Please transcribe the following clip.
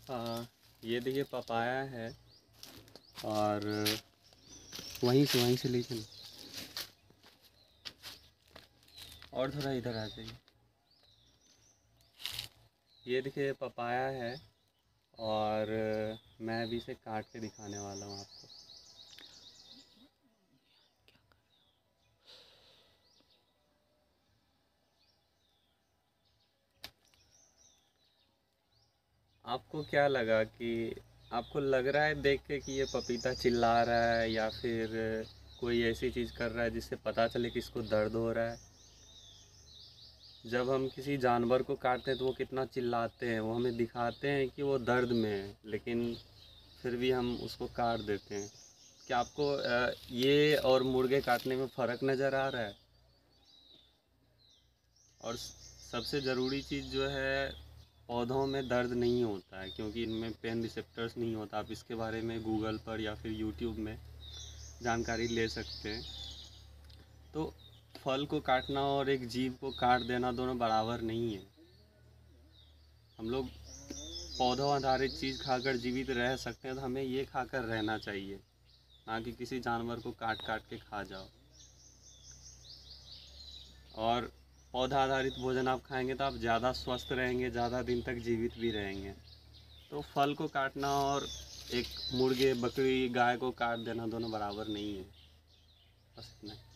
ये देखिए पपाया है और वहीं से ले चलो और थोड़ा इधर आ जाइए। ये देखिए पपाया है और मैं अभी इसे काट के दिखाने वाला हूँ आपको। आपको क्या लगा कि आपको लग रहा है देख के कि ये पपीता चिल्ला रहा है या फिर कोई ऐसी चीज़ कर रहा है जिससे पता चले कि इसको दर्द हो रहा है? जब हम किसी जानवर को काटते हैं तो वो कितना चिल्लाते हैं, वो हमें दिखाते हैं कि वो दर्द में है, लेकिन फिर भी हम उसको काट देते हैं। क्या आपको ये और मुर्गे काटने में फ़र्क नज़र आ रहा है? और सबसे ज़रूरी चीज़ जो है, पौधों में दर्द नहीं होता है क्योंकि इनमें पेन रिसेप्टर्स नहीं होता। आप इसके बारे में गूगल पर या फिर यूट्यूब में जानकारी ले सकते हैं। तो फल को काटना और एक जीव को काट देना दोनों बराबर नहीं है। हम लोग पौधों आधारित चीज़ खाकर जीवित रह सकते हैं तो हमें ये खाकर रहना चाहिए, ना कि किसी जानवर को काट काट के खा जाओ। और पौधा आधारित भोजन आप खाएंगे तो आप ज़्यादा स्वस्थ रहेंगे, ज़्यादा दिन तक जीवित भी रहेंगे। तो फल को काटना और एक मुर्गे, बकरी, गाय को काट देना दोनों बराबर नहीं है। बस इतना ही।